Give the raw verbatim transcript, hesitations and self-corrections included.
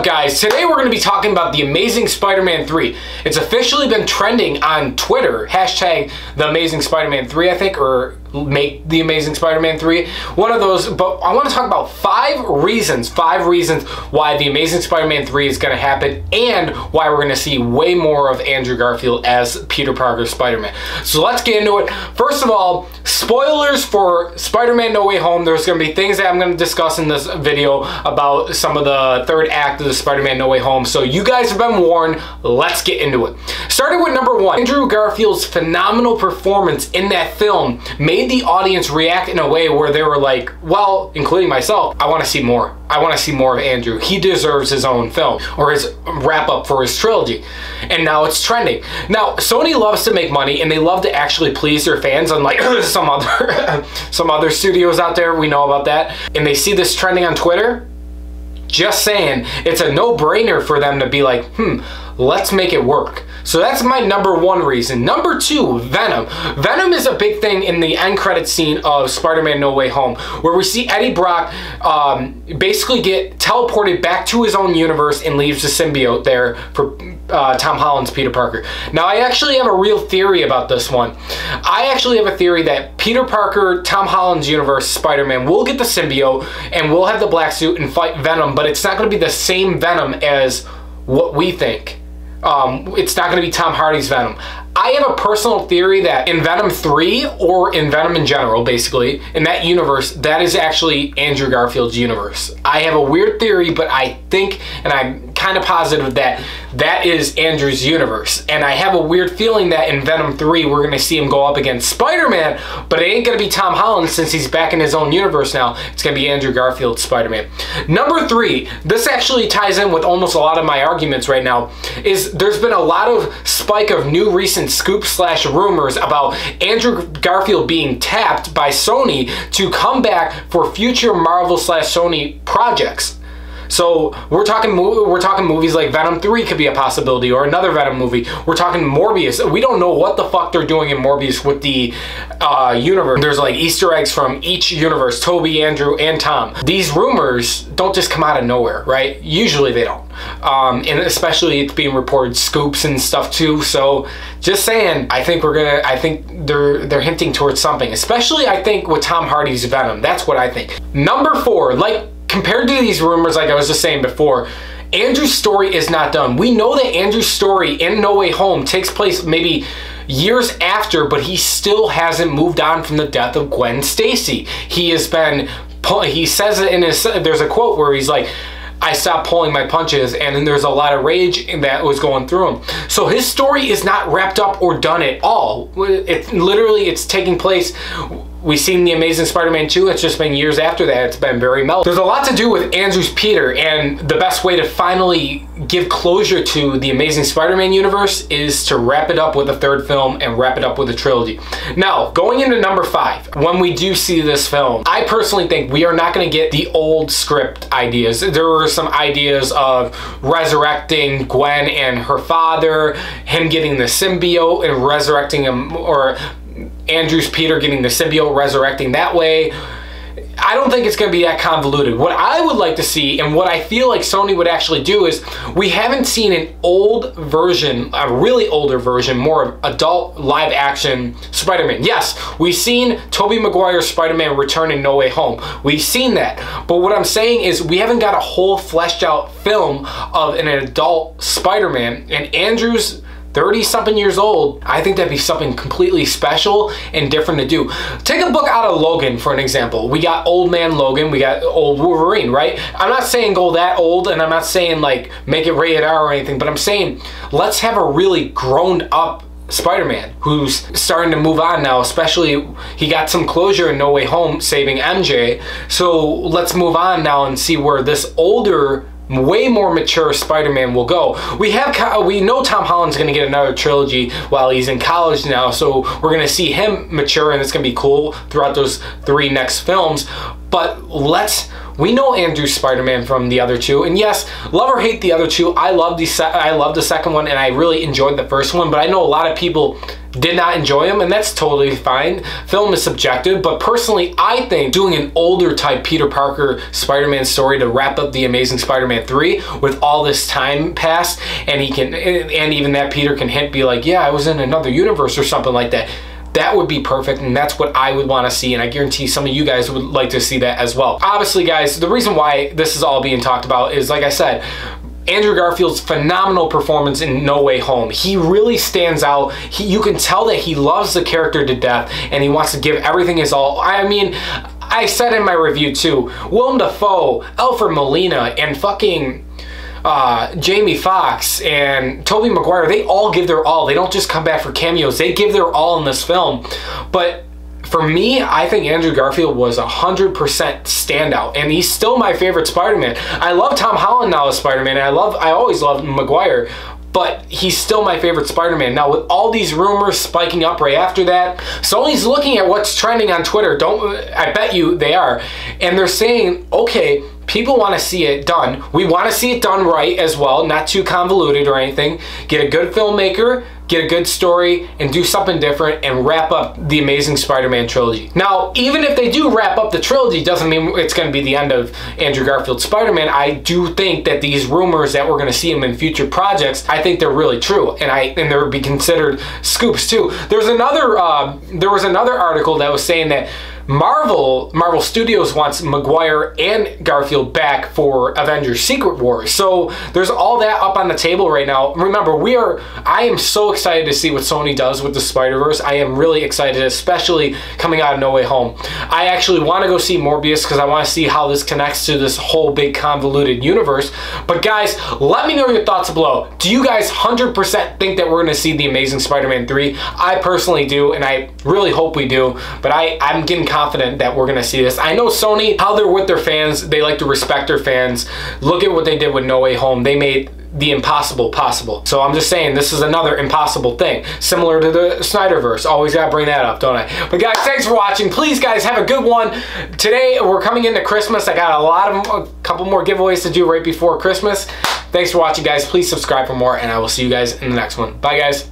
up, guys? Today we're going to be talking about The Amazing Spider-Man three. It's officially been trending on Twitter, hashtag The Amazing Spider-Man three, I think, or make The Amazing Spider-Man three. One of those, but I want to talk about five reasons, five reasons why The Amazing Spider-Man three is going to happen and why we're going to see way more of Andrew Garfield as Peter Parker Spider-Man. So let's get into it. First of all, spoilers for Spider-Man No Way Home. There's going to be things that I'm going to discuss in this video about some of the third act of the Spider-Man No Way Home. So you guys have been warned. Let's get into it. Starting with number one, Andrew Garfield's phenomenal performance in that film made the audience react in a way where they were like, well, including myself, I want to see more. I want to see more of Andrew. He deserves his own film or his wrap up for his trilogy. And now it's trending. Now, Sony loves to make money and they love to actually please their fans, unlike some other some other studios out there. We know about that. And they see this trending on Twitter. Just saying, it's a no-brainer for them to be like, hmm, let's make it work. So that's my number one reason. Number two, Venom. Venom is a big thing in the end credit scene of Spider-Man No Way Home, where we see Eddie Brock um, basically get teleported back to his own universe and leaves the symbiote there for uh, Tom Holland's Peter Parker. Now, I actually have a real theory about this one. I actually have a theory that Peter Parker, Tom Holland's universe, Spider-Man, will get the symbiote and will have the black suit and fight Venom, but it's not going to be the same Venom as what we think. Um, it's not going to be Tom Hardy's Venom. I have a personal theory that in Venom three, or in Venom in general, basically, in that universe, that is actually Andrew Garfield's universe. I have a weird theory, but I think, and I'm kind of positive that that is Andrew's universe. And I have a weird feeling that in Venom three, we're going to see him go up against Spider-Man, but it ain't going to be Tom Holland since he's back in his own universe now. It's going to be Andrew Garfield's Spider-Man. Number three, this actually ties in with almost a lot of my arguments right now, is there's been a lot of spike of new recent scoop slash rumors about Andrew Garfield being tapped by Sony to come back for future Marvel slash Sony projects. So we're talking we're talking movies like Venom three could be a possibility, or another Venom movie. We're talking Morbius. We don't know what the fuck they're doing in Morbius with the uh, universe. There's like Easter eggs from each universe, Toby, Andrew, and Tom. These rumors don't just come out of nowhere, right? Usually they don't. Um, and especially it's being reported scoops and stuff too. So just saying, I think we're gonna, I think they're they're hinting towards something. Especially I think with Tom Hardy's Venom. That's what I think. Number four, like, compared to these rumors, like I was just saying before, Andrew's story is not done. We know that Andrew's story in No Way Home takes place maybe years after, but he still hasn't moved on from the death of Gwen Stacy. He has been, he says it in his, there's a quote where he's like, I stopped pulling my punches, and then there's a lot of rage that was going through him. So his story is not wrapped up or done at all. It literally, it's taking place. We've seen The Amazing Spider-Man two, it's just been years after that, it's been very mellow. There's a lot to do with Andrew's Peter, and the best way to finally give closure to the Amazing Spider-Man universe is to wrap it up with a third film and wrap it up with a trilogy. Now, going into number five, when we do see this film, I personally think we are not going to get the old script ideas. There were some ideas of resurrecting Gwen and her father, him getting the symbiote and resurrecting him, or Andrew's Peter getting the symbiote, resurrecting that way. I don't think it's going to be that convoluted. What I would like to see, and what I feel like Sony would actually do, is we haven't seen an old version, a really older version, more adult live action Spider-Man. Yes, we've seen Tobey Maguire's Spider-Man return in No Way Home. We've seen that. But what I'm saying is we haven't got a whole fleshed out film of an adult Spider-Man, and Andrew's thirty something years old. I think that'd be something completely special and different to do. Take a book out of Logan, for an example. We got old man Logan, we got old Wolverine, right? I'm not saying go that old, and I'm not saying like make it rated R or anything, but I'm saying let's have a really grown up Spider-Man who's starting to move on now, especially he got some closure in No Way Home saving M J. So let's move on now and see where this older, way more mature Spider-Man will go. We have, we know Tom Holland's going to get another trilogy while he's in college now, so we're going to see him mature, and it's going to be cool throughout those three next films. But let's We know Andrew's Spider-Man from the other two, and yes, love or hate the other two, I love the se I love the second one, and I really enjoyed the first one, but I know a lot of people did not enjoy them, and that's totally fine. Film is subjective, but personally, I think doing an older type Peter Parker Spider-Man story to wrap up the Amazing Spider-Man three with all this time passed, and he can, and even that Peter can hint, be like, yeah, I was in another universe or something like that. That would be perfect, and that's what I would want to see, and I guarantee some of you guys would like to see that as well. Obviously, guys, the reason why this is all being talked about is, like I said, Andrew Garfield's phenomenal performance in No Way Home. He really stands out. He, you can tell that he loves the character to death, and he wants to give everything his all. I mean, I said in my review too, Willem Dafoe, Alfred Molina, and fucking Uh, Jamie Foxx and Tobey Maguire, they all give their all. They don't just come back for cameos. They give their all in this film. But for me, I think Andrew Garfield was a hundred percent standout, and he's still my favorite Spider-Man. I love Tom Holland now as Spider-Man, and I love, I always loved Maguire, but he's still my favorite Spider-Man. Now, with all these rumors spiking up right after that, Sony's looking at what's trending on Twitter. Don't, I bet you they are, and they're saying, okay, people want to see it done. We want to see it done right as well, not too convoluted or anything. Get a good filmmaker, get a good story, and do something different and wrap up the Amazing Spider-Man trilogy. Now, even if they do wrap up the trilogy, doesn't mean it's going to be the end of Andrew Garfield's Spider-Man. I do think that these rumors that we're going to see him in future projects, I think they're really true, and I and they would be considered scoops too. There's another, uh, there was another article that was saying that Marvel Marvel Studios wants Maguire and Garfield back for Avengers Secret Wars. So there's all that up on the table right now. Remember, we are I am so excited to see what Sony does with the Spider-Verse. I am really excited, especially coming out of No Way Home. I actually want to go see Morbius because I want to see how this connects to this whole big convoluted universe. But guys, let me know your thoughts below. Do you guys one hundred percent think that we're going to see the Amazing Spider-Man three? I personally do, and I really hope we do, but I, I'm getting confident that we're gonna see this. I know Sony, how they're with their fans, they like to respect their fans. Look at what they did with No Way Home. They made the impossible possible. So I'm just saying, this is another impossible thing, similar to the Snyderverse. Always gotta bring that up, don't I? But guys, thanks for watching. Please, guys, have a good one. Today, we're coming into Christmas. I got a lot of, a couple more giveaways to do right before Christmas. Thanks for watching, guys. Please subscribe for more, and I will see you guys in the next one. Bye, guys.